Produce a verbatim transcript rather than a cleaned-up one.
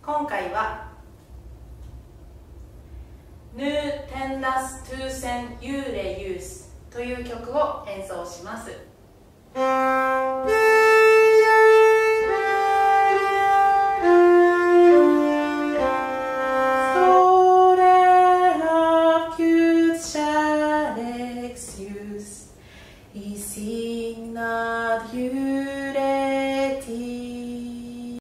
今回は「Nu tändas tusen julljus」という曲を演奏します。